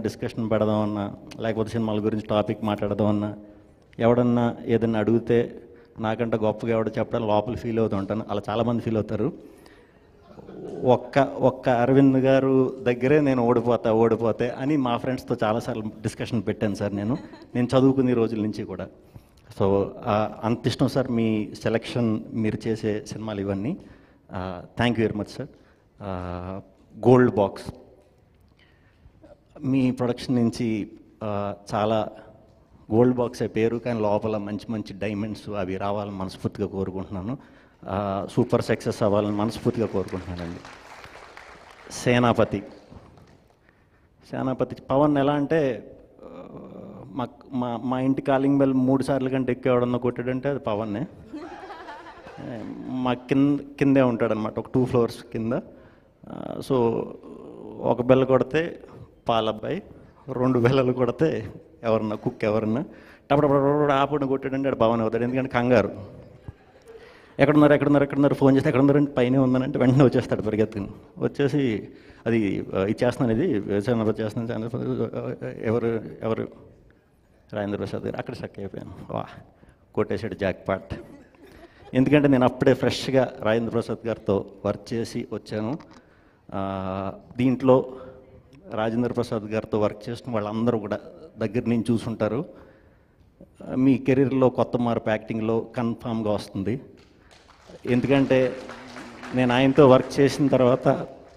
Discussion పెడదామన్నా, లేకపోతే సినిమాల గురించి టాపిక్ మాట్లాడదామన్నా, ఎవడన్నా ఏదన్నా అడిగితే నాకంటే గొప్పగా ఎవడో చెప్పడం లోపల ఫీల్ అవుతూ ఉంటాను. అలా చాలామంది ఫీల్ అవుతారు. ఒక్క అరవింద్ గారు దగ్గరే నేను ఓడిపోతే అని మా ఫ్రెండ్స్తో చాలాసార్లు డిస్కషన్ పెట్టాను సార్. నేను చదువుకునే రోజుల నుంచి కూడా. సో అంత ఇష్టం సార్ మీ సెలెక్షన్, మీరు చేసే సినిమాలు ఇవన్నీ. Thank you very much sir. Gold Box మీ ప్రొడక్షన్ నుంచి చాలా గోల్డ్ బాక్సే పేరు, కానీ లోపల మంచి మంచి డైమండ్స్ అవి రావాలని మనస్ఫూర్తిగా కోరుకుంటున్నాను. సూపర్ సక్సెస్ అవ్వాలని మనస్ఫూర్తిగా కోరుకుంటున్నానండి. సేనాపతి పవన్ ఎలా అంటే, మా ఇంటి కాలింగ్ బెల్ 3 సార్లు కంటే ఎక్కువ ఎవడన్నా కొట్టాడంటే అది పవన్నే. మా కిందే ఉంటాడనమాట, ఒక 2 ఫ్లోర్స్ కింద. సో ఒక బెల్ల కొడితే పాలబ్బాయి, 2 బెల్లలు కొడితే ఎవరన్నా కుక్ ఎవరన్నా టపటపడ ఆపడిని కొట్టాడంటే అది పవన్ అవుతాడు. ఎందుకంటే కంగారు, ఎక్కడున్నారు ఫోన్ చేస్తే ఎక్కడున్నారంటే పైన ఉందనంటే వెంటనే వచ్చేస్తాడు పరిగెత్తుకుని. వచ్చేసి అది ఇచ్చేస్తున్నాను, ఇది చేస్తున్నాను, ఎవరు రాజేంద్ర ప్రసాద్ గారు. అక్కడ షక్ అయిపోయాను. కొట్టేశాడు జాక్ పాట్. ఎందుకంటే నేను అప్పుడే ఫ్రెష్గా రాజేంద్ర ప్రసాద్ గారితో వర్క్ చేసి వచ్చాను. దీంట్లో రాజేంద్ర ప్రసాద్ గారితో వర్క్ చేసిన వాళ్ళందరూ కూడా దగ్గర నుంచి చూసుంటారు. మీ కెరీర్లో కొత్త మార్పు యాక్టింగ్లో కన్ఫామ్గా వస్తుంది. ఎందుకంటే నేను ఆయనతో వర్క్ చేసిన తర్వాత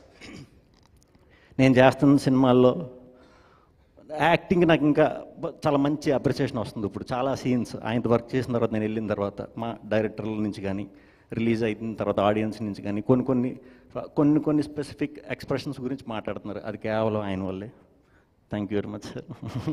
నేను చేస్తున్న సినిమాల్లో యాక్టింగ్ నాకు ఇంకా చాలా మంచి అప్రిసియేషన్ వస్తుంది. ఇప్పుడు చాలా సీన్స్ ఆయనతో వర్క్ చేసిన తర్వాత, నేను వెళ్ళిన తర్వాత మా డైరెక్టర్ల నుంచి కానీ, రిలీజ్ అయిన తర్వాత ఆడియన్స్ నుంచి కానీ కొన్ని స్పెసిఫిక్ ఎక్స్ప్రెషన్స్ గురించి మాట్లాడుతున్నారు. అది కేవలం ఆయన వల్లే. Thank you very much sir.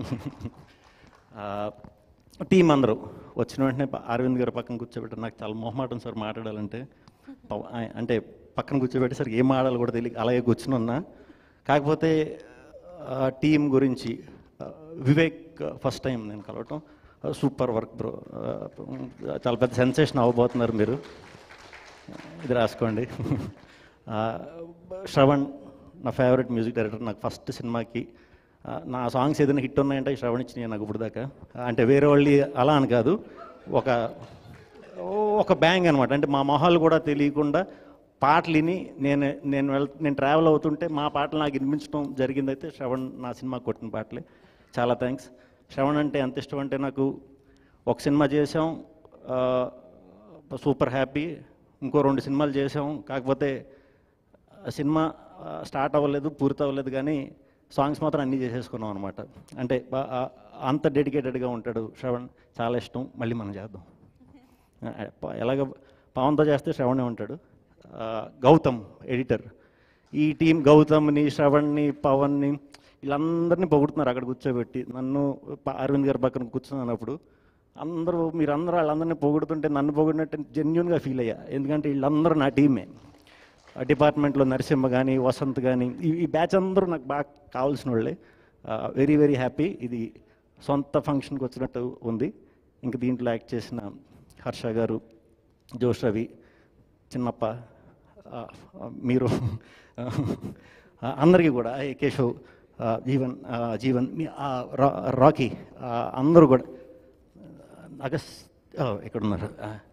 Team అందరూ వచ్చిన వెంటనే అరవింద్ గారు పక్కన కూర్చోబెట్టారు. నాకు చాలా మొహమాటం సార్ మాట్లాడాలంటే. అంటే పక్కన కూర్చోబెట్టేసరికి ఏం ఆడాలి కూడా తెలియదు, అలాగే కూర్చుని ఉన్నా. కాకపోతే టీం గురించి, వివేక్ ఫస్ట్ టైం నేను కలవటం, సూపర్ వర్క్ బ్రో, చాలా పెద్ద సెన్సేషన్ అవ్వబోతున్నారు మీరు, ఇది రాసుకోండి. శ్రవణ్ నా ఫేవరెట్ మ్యూజిక్ డైరెక్టర్. నాకు ఫస్ట్ సినిమాకి నా సాంగ్స్ ఏదైనా హిట్ ఉన్నాయంటే శ్రవణ్ ఇచ్చినాయి నాకు ఇప్పుడు దాకా. అంటే వేరే వాళ్ళు అలా అని కాదు, ఒక బ్యాంగ్ అనమాట. అంటే మా మొహాలు కూడా తెలియకుండా పాటలు విని నేను ట్రావెల్ అవుతుంటే మా పాటలు నాకు వినిపించడం జరిగిందైతే శ్రవణ్ నా సినిమా కొట్టిన పాటలే. చాలా థ్యాంక్స్. శ్రవణ్ అంటే ఎంత ఇష్టం అంటే, నాకు ఒక సినిమా చేసాం, సూపర్ హ్యాపీ. ఇంకో 2 సినిమాలు చేసాం, కాకపోతే సినిమా స్టార్ట్ అవ్వలేదు, పూర్తి అవ్వలేదు, కానీ సాంగ్స్ మాత్రం అన్నీ చేసేసుకున్నాం అనమాట. అంటే అంత డెడికేటెడ్గా ఉంటాడు శ్రవణ్. చాలా ఇష్టం. మళ్ళీ మనం చేద్దాం. ఎలాగ పవన్తో చేస్తే శ్రవణే ఉంటాడు. గౌతమ్ ఎడిటర్. ఈ టీం గౌతమ్ని, శ్రవణ్ని, పవన్ని వీళ్ళందరినీ పొగుడుతున్నారు అక్కడ కూర్చోబెట్టి. నన్ను అరవింద్ గారి పక్కన కూర్చున్నప్పుడు మీరందరూ వాళ్ళందరినీ పొగుడుతుంటే నన్ను పొగిడినట్టు జెన్యున్గా ఫీల్ అయ్యా. ఎందుకంటే వీళ్ళందరూ నా టీమే. డిపార్ట్మెంట్లో నరసింహ కానీ, వసంత్ కానీ, ఈ బ్యాచ్ అందరూ నాకు బాగా కావాల్సిన వాళ్ళే. Very very happy. ఇది సొంత ఫంక్షన్కి వచ్చినట్టు ఉంది. ఇంక దీంట్లో యాక్ట్ చేసిన హర్ష గారు, జోష్ రవి, చిన్నప్ప, మీరు అందరికీ కూడా, కేశవ్, జీవన్ రాకీ, అందరూ కూడా. ఎక్కడున్నారు?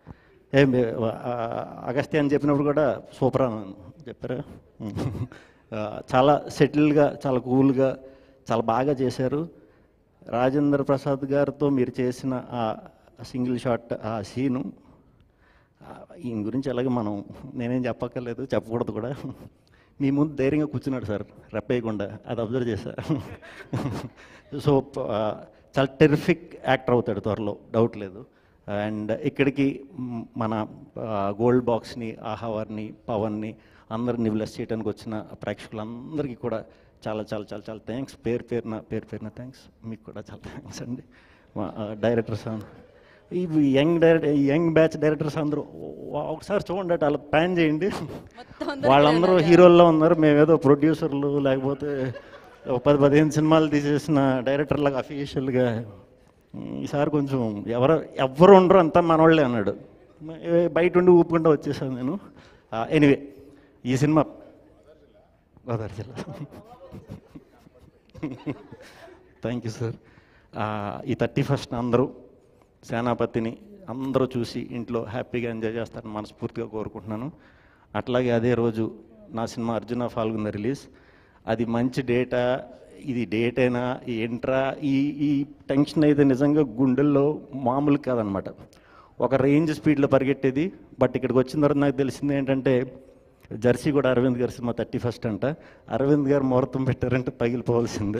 అగస్త్య అని చెప్పినప్పుడు కూడా సూపర్ అని చెప్పారు. చాలా సెటిల్గా, చాలా కూల్గా, చాలా బాగా చేశారు. రాజేంద్ర ప్రసాద్ గారితో మీరు చేసిన ఆ సింగిల్ షాట్, ఆ సీను, ఈయన గురించి అలాగే నేనేం చెప్పక్కర్లేదు, చెప్పకూడదు కూడా. మీ ముందు ధైర్యంగా కూర్చున్నాడు సార్, రెప్పేయకుండా. అది అబ్జర్వ్ చేశా. సో చాలా టెరిఫిక్ యాక్టర్ అవుతాడు త్వరలో, డౌట్ లేదు. అండ్ ఇక్కడికి మన గోల్డ్ బాక్స్ని, ఆహావారిని, పవన్ని అందరినీ బ్లెస్ చేయడానికి వచ్చిన ప్రేక్షకులందరికీ కూడా చాలా చాలా చాలా చాలా థ్యాంక్స్. పేరు పేరున థ్యాంక్స్. మీకు కూడా చాలా థ్యాంక్స్ అండి. మా డైరెక్టర్స్, ఇవి యంగ్ బ్యాచ్ డైరెక్టర్స్ అందరూ ఒకసారి చూడండి, అలా ప్లాన్ చేయండి. వాళ్ళందరూ హీరోల్లో ఉన్నారు, మేమేదో ప్రొడ్యూసర్లు, లేకపోతే 10-15 సినిమాలు తీసేసిన డైరెక్టర్లాగా అఫీషియల్గా. ఈసారి కొంచెం ఎవరు ఉండరు, అంతా మనవాళ్ళే అన్నాడు. బయట ఉండి ఊపుకుంటూ వచ్చేసాను నేను. ఎనీవే, ఈ సినిమా గోదావరి జిల్లా థ్యాంక్ యూ సార్. ఈ 31st అందరూ సేనాపతిని అందరూ చూసి ఇంట్లో హ్యాపీగా ఎంజాయ్ చేస్తారని మనస్ఫూర్తిగా కోరుకుంటున్నాను. అట్లాగే అదే రోజు నా సినిమా అర్జున ఫాల్గుణ రిలీజ్. అది మంచి డేటా, ఇది డేట్ అయినా ఏంట్రా, ఈ ఈ టెన్షన్ అయితే నిజంగా గుండెల్లో మామూలు కాదనమాట. ఒక రేంజ్ స్పీడ్లో పరిగెట్టేది. బట్ ఇక్కడికి వచ్చిన తర్వాత నాకు తెలిసింది ఏంటంటే, జెర్సీ కూడా అరవింద్ గారి సినిమా 31st అంట. అరవింద్ గారు ముహూర్తం పెట్టారంటే పగిలిపోవాల్సిందే.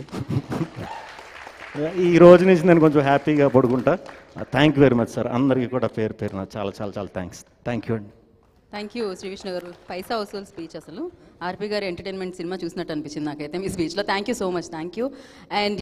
ఈ రోజు నుంచి నేను కొంచెం హ్యాపీగా పడుకుంటా. Thank you very much sir. అందరికీ కూడా పేరు పేరున చాలా చాలా చాలా థ్యాంక్స్. థ్యాంక్ యూ అండి. థ్యాంక్ యూ శ్రీ విష్ణు గారు. పైసా వసూల్ స్పీచ్. అసలు ఆర్పి గారి ఎంటర్టైన్మెంట్ సినిమా చూసినట్టు అనిపించింది నాకైతే మీ స్పీచ్లో. Thank you so much. Thank you. And